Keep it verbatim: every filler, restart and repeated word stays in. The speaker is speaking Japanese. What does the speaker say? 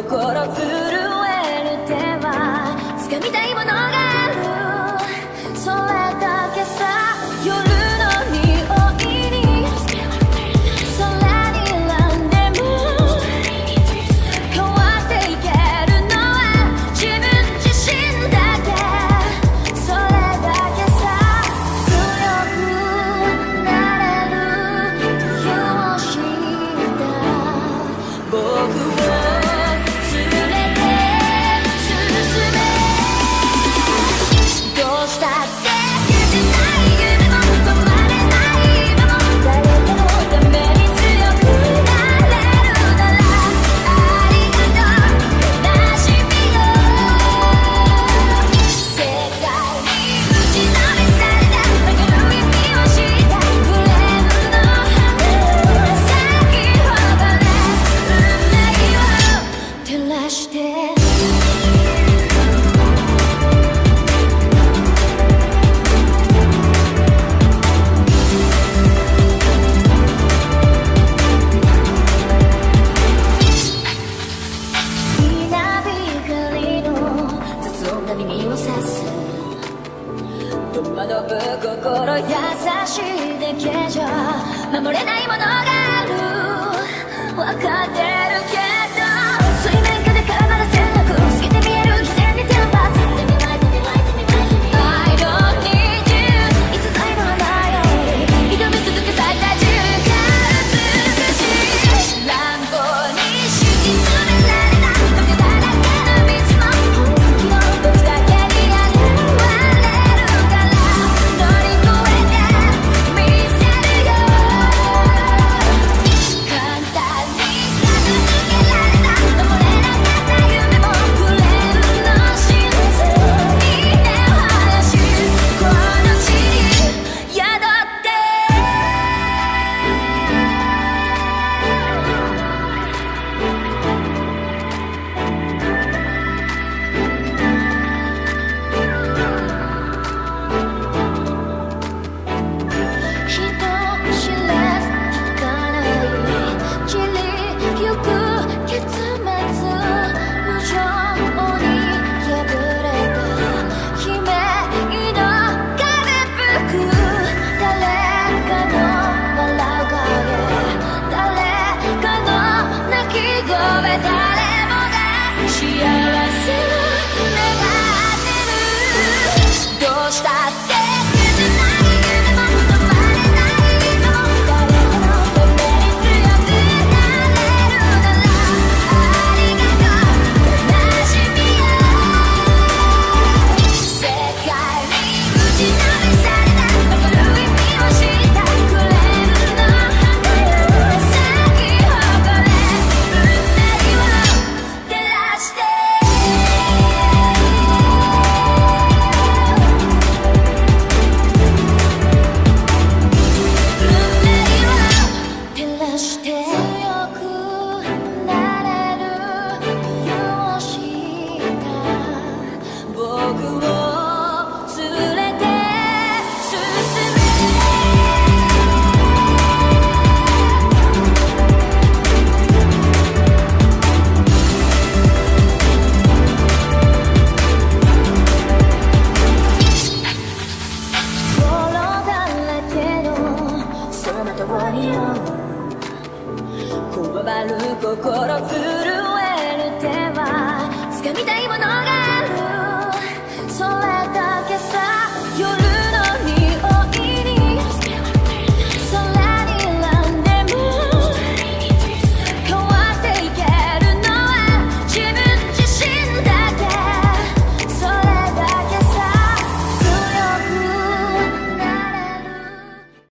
震える手は掴みたいものがある、それだけさ。夜の匂いに空に選んでも変わっていけるのは自分自身だけ、それだけさ。強くなれる理由を知った僕を連れて進め、どうしたって消せない夢も止まれない夢も誰かのために強くなれるならありがとう悲しみよ。世界に打ちのめされた明るい意味を知ったフレームの花咲き誇れ運命を照らして。稲光の雑音が耳を刺す、戸惑う心優しいだけじゃ守れないものがある、分かってるけど水面下で絡まる線路透けて見える偽善に手をパス I don't need you いつ最後の花より挑み続け咲いた瞬間美しい乱暴に敷き詰められた時だらけの道も本気の僕だけに現れるから乗り越えてみせるよ。簡単に片付けられた守れなかった夢もフレームの真実に根を生やしこの地に宿って人知れず儚い散りゆく結末、無情に破れた悲鳴の風吹く誰かの笑う影、誰かの泣き声、誰もが幸